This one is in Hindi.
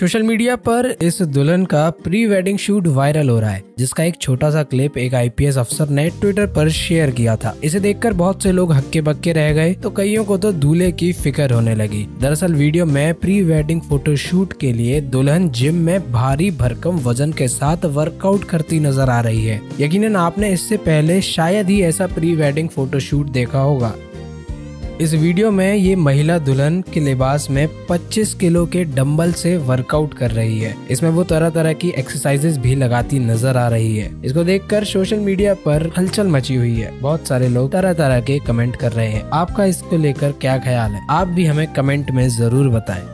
सोशल मीडिया पर इस दुल्हन का प्री वेडिंग शूट वायरल हो रहा है, जिसका एक छोटा सा क्लिप एक आईपीएस अफसर ने ट्विटर पर शेयर किया था। इसे देखकर बहुत से लोग हक्के बक्के रह गए तो कईयों को तो दूल्हे की फिक्र होने लगी। दरअसल वीडियो में प्री वेडिंग फोटोशूट के लिए दुल्हन जिम में भारी भरकम वजन के साथ वर्कआउट करती नजर आ रही है। यकीनन आपने इससे पहले शायद ही ऐसा प्री वेडिंग फोटोशूट देखा होगा। इस वीडियो में ये महिला दुल्हन के लिबास में 25 किलो के डंबल से वर्कआउट कर रही है। इसमें वो तरह तरह की एक्सरसाइजेस भी लगाती नजर आ रही है। इसको देखकर सोशल मीडिया पर हलचल मची हुई है। बहुत सारे लोग तरह तरह के कमेंट कर रहे हैं। आपका इसको लेकर क्या ख्याल है? आप भी हमें कमेंट में जरूर बताएं।